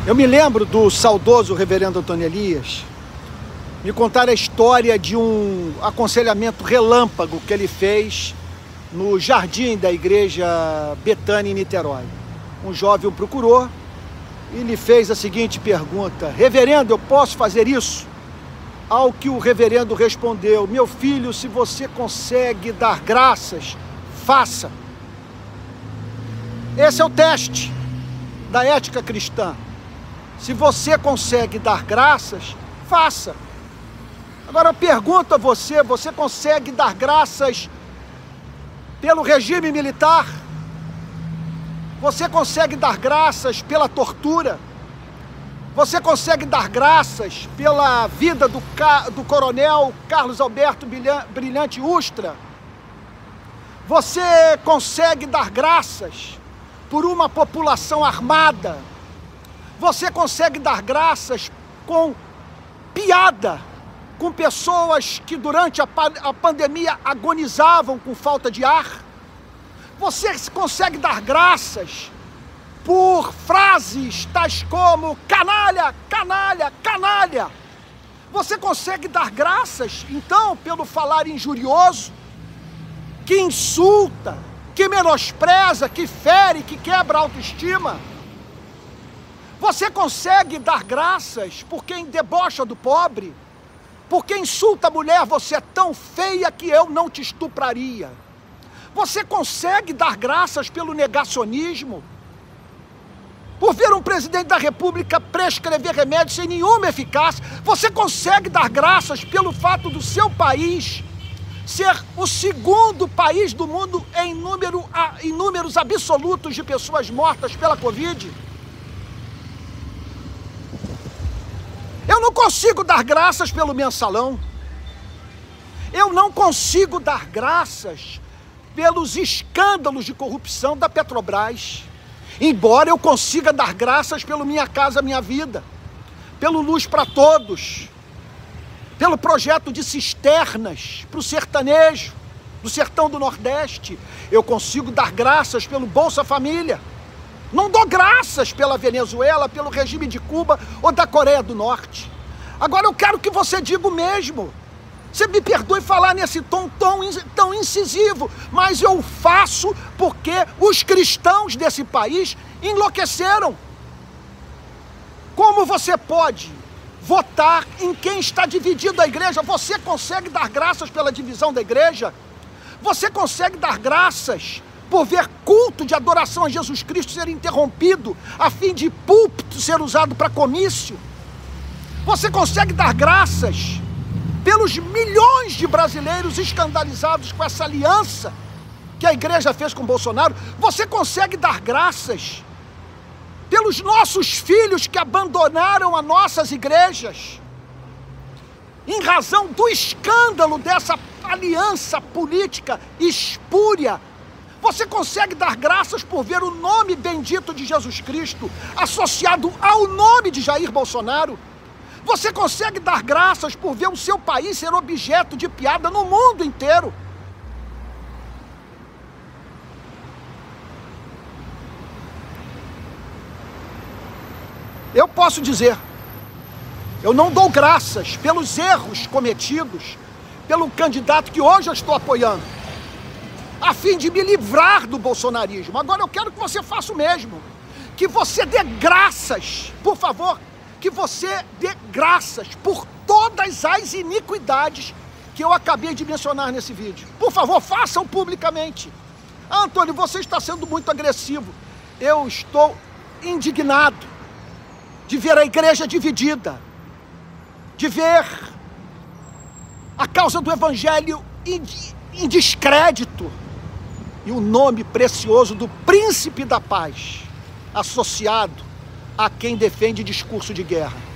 Eu me lembro do saudoso reverendo Antônio Elias me contar a história de um aconselhamento relâmpago que ele fez no jardim da igreja Betânia em Niterói. Um jovem o procurou e lhe fez a seguinte pergunta: reverendo, eu posso fazer isso? Ao que o reverendo respondeu: meu filho, se você consegue dar graças, faça. Esse é o teste da ética cristã. Se você consegue dar graças, faça. Agora eu pergunto a você: você consegue dar graças pelo regime militar? Você consegue dar graças pela tortura? Você consegue dar graças pela vida do coronel Carlos Alberto Brilhante Ustra? Você consegue dar graças por uma população armada? Você consegue dar graças com piada, com pessoas que durante a pandemia agonizavam com falta de ar? Você consegue dar graças por frases tais como canalha, canalha, canalha? Você consegue dar graças, então, pelo falar injurioso, que insulta, que menospreza, que fere, que quebra a autoestima? Você consegue dar graças por quem debocha do pobre? Por quem insulta a mulher: você é tão feia que eu não te estupraria? Você consegue dar graças pelo negacionismo? Por ver um presidente da República prescrever remédios sem nenhuma eficácia? Você consegue dar graças pelo fato do seu país ser o segundo país do mundo em números absolutos de pessoas mortas pela Covid? Eu não consigo dar graças pelo mensalão. Eu não consigo dar graças pelos escândalos de corrupção da Petrobras. Embora eu consiga dar graças pelo Minha Casa Minha Vida, pelo Luz para Todos, pelo projeto de cisternas para o sertanejo, do sertão do Nordeste. Eu consigo dar graças pelo Bolsa Família. Não dou graças pela Venezuela, pelo regime de Cuba ou da Coreia do Norte. Agora eu quero que você diga o mesmo. Você me perdoe falar nesse tom tão incisivo, mas eu faço porque os cristãos desse país enlouqueceram. Como você pode votar em quem está dividido a igreja? Você consegue dar graças pela divisão da igreja? Você consegue dar graças por ver culto de adoração a Jesus Cristo ser interrompido, a fim de púlpito ser usado para comício? Você consegue dar graças pelos milhões de brasileiros escandalizados com essa aliança que a igreja fez com Bolsonaro? Você consegue dar graças pelos nossos filhos que abandonaram as nossas igrejas em razão do escândalo dessa aliança política espúria? Você consegue dar graças por ver o nome bendito de Jesus Cristo associado ao nome de Jair Bolsonaro? Você consegue dar graças por ver o seu país ser objeto de piada no mundo inteiro? Eu posso dizer, eu não dou graças pelos erros cometidos pelo candidato que hoje eu estou apoiando, a fim de me livrar do bolsonarismo. Agora eu quero que você faça o mesmo, que você dê graças, por favor, que você dê graças por todas as iniquidades que eu acabei de mencionar nesse vídeo. Por favor, façam publicamente. Antônio, você está sendo muito agressivo. Eu estou indignado de ver a igreja dividida, de ver a causa do evangelho em descrédito e o nome precioso do príncipe da paz associado a quem defende discurso de guerra.